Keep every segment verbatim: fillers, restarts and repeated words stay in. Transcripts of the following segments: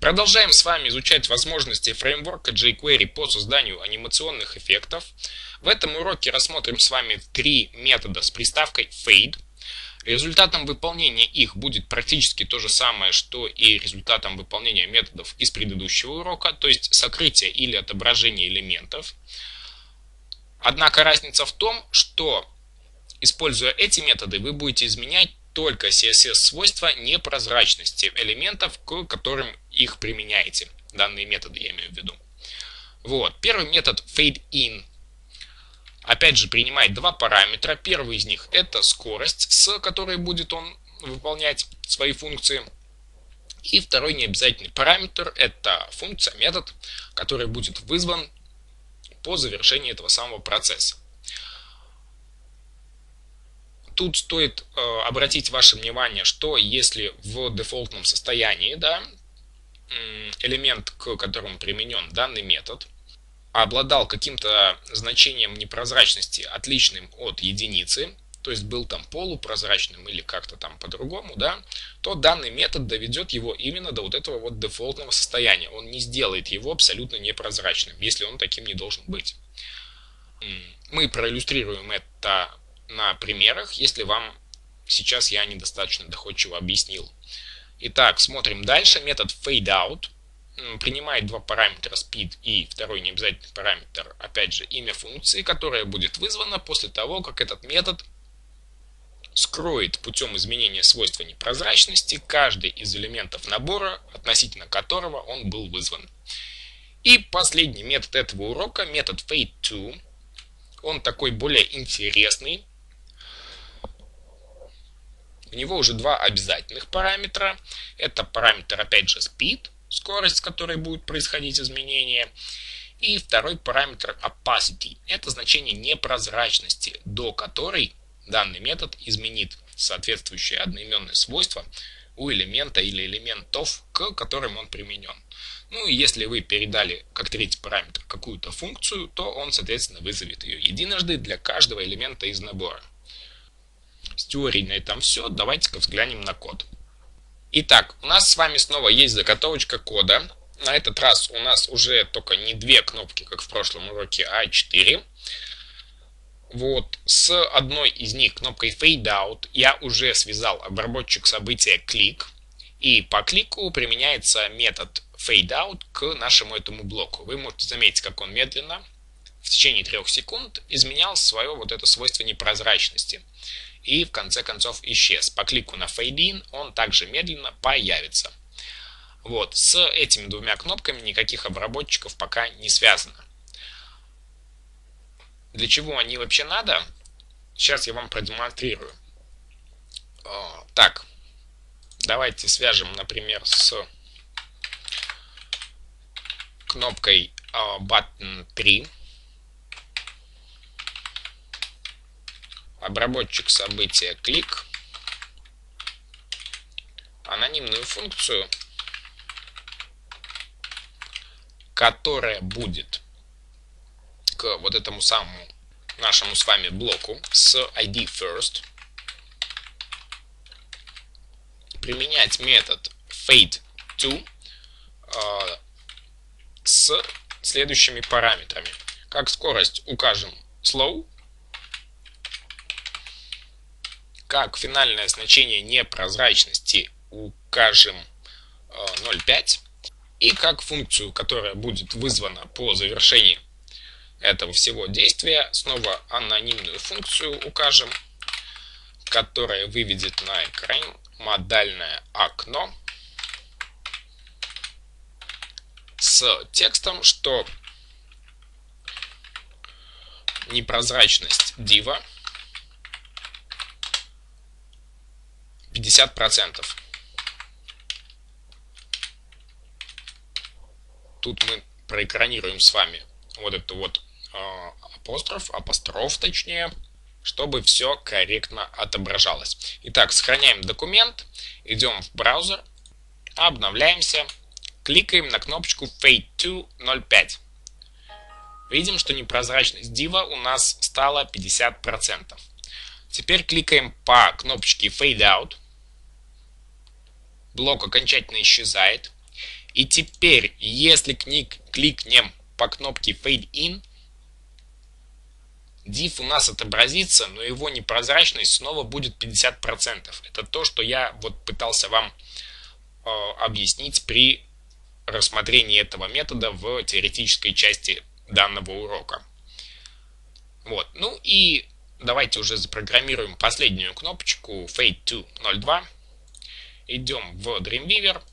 Продолжаем с вами изучать возможности фреймворка jQuery по созданию анимационных эффектов. В этом уроке рассмотрим с вами три метода с приставкой fade. Результатом выполнения их будет практически то же самое, что и результатом выполнения методов из предыдущего урока, то есть сокрытие или отображение элементов. Однако разница в том, что, используя эти методы, вы будете изменять только си эс эс-свойства непрозрачности элементов, к которым их применяете. Данные методы я имею в виду. Вот. Первый метод fadeIn. Опять же, принимает два параметра. Первый из них это скорость, с которой будет он выполнять свои функции. И второй необязательный параметр это функция, метод, который будет вызван по завершении этого самого процесса. Тут стоит э, обратить ваше внимание, что если в дефолтном состоянии, да, элемент, к которому применен данный метод, обладал каким-то значением непрозрачности, отличным от единицы, то есть был там полупрозрачным или как-то там по-другому, да, то данный метод доведет его именно до вот этого вот дефолтного состояния. Он не сделает его абсолютно непрозрачным, если он таким не должен быть. Мы проиллюстрируем это на примерах, если вам сейчас я недостаточно доходчиво объяснил. Итак, смотрим дальше. Метод fadeOut принимает два параметра speed и второй необязательный параметр, опять же, имя функции, которое будет вызвано после того, как этот метод скроет путем изменения свойства непрозрачности каждый из элементов набора, относительно которого он был вызван. И последний метод этого урока, метод fadeTo. Он такой более интересный. У него уже два обязательных параметра. Это параметр, опять же, speed, скорость, с которой будет происходить изменение. И второй параметр opacity. Это значение непрозрачности, до которой данный метод изменит соответствующее одноименное свойство у элемента или элементов, к которым он применен. Ну и если вы передали как третий параметр какую-то функцию, то он, соответственно, вызовет ее единожды для каждого элемента из набора. С теорией на этом все. Давайте-ка взглянем на код. Итак, у нас с вами снова есть заготовочка кода. На этот раз у нас уже только не две кнопки, как в прошлом уроке, а четыре. Вот. С одной из них, кнопкой fadeOut, я уже связал обработчик события клик. И по клику применяется метод fadeOut к нашему этому блоку. Вы можете заметить, как он медленно, в течение трех секунд, изменял свое вот это свойство непрозрачности. И в конце концов исчез. По клику на fadeIn он также медленно появится. Вот. С этими двумя кнопками никаких обработчиков пока не связано. Для чего они вообще надо? Сейчас я вам продемонстрирую. Так. Давайте свяжем, например, с кнопкой button три. Обработчик события клик. Анонимную функцию, которая будет к вот этому самому нашему с вами блоку с ай ди first применять метод fadeTo э, с следующими параметрами. Как скорость укажем slow, как финальное значение непрозрачности укажем э, ноль целых пять десятых и как функцию, которая будет вызвана по завершении этого всего действия, снова анонимную функцию укажем, которая выведет на экран модальное окно с текстом, что непрозрачность div пятьдесят процентов. Тут мы проэкранируем с вами вот это вот э, апостроф, апостроф точнее, чтобы все корректно отображалось. Итак, сохраняем документ, идем в браузер, обновляемся, кликаем на кнопочку fadeTo ноль целых пять десятых. Видим, что непрозрачность div у нас стала пятьдесят процентов. Теперь кликаем по кнопочке fadeOut. Блок окончательно исчезает. И теперь, если кник, кликнем по кнопке Fade In, div у нас отобразится, но его непрозрачность снова будет пятьдесят процентов. Это то, что я вот пытался вам э, объяснить при рассмотрении этого метода в теоретической части данного урока. Вот. Ну и давайте уже запрограммируем последнюю кнопочку Fade to ноль два. Идем в Dreamweaver.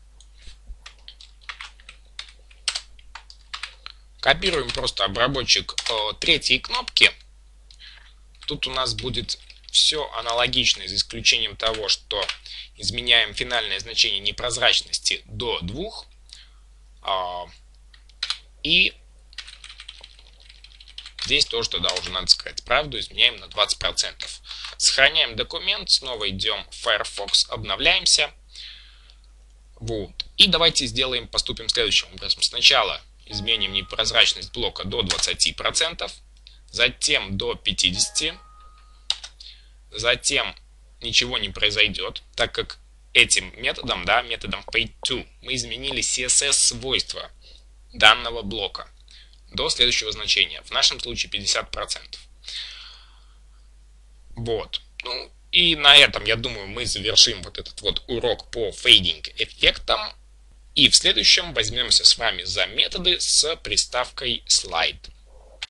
Копируем просто обработчик э, третьей кнопки. Тут у нас будет все аналогично, за исключением того, что изменяем финальное значение непрозрачности до двух. Э, и здесь тоже тогда уже надо сказать правду, изменяем на двадцать процентов. Сохраняем документ, снова идем в Firefox, обновляемся. Вот. И давайте сделаем, поступим следующим образом. Сначала изменим непрозрачность блока до двадцати процентов, затем до пятидесяти процентов, затем ничего не произойдет, так как этим методом, да, методом Fade to, мы изменили си эс эс свойства данного блока до следующего значения, в нашем случае пятьдесят процентов. Вот. Ну и на этом, я думаю, мы завершим вот этот вот урок по фейдинг эффектам. И в следующем возьмемся с вами за методы с приставкой slide.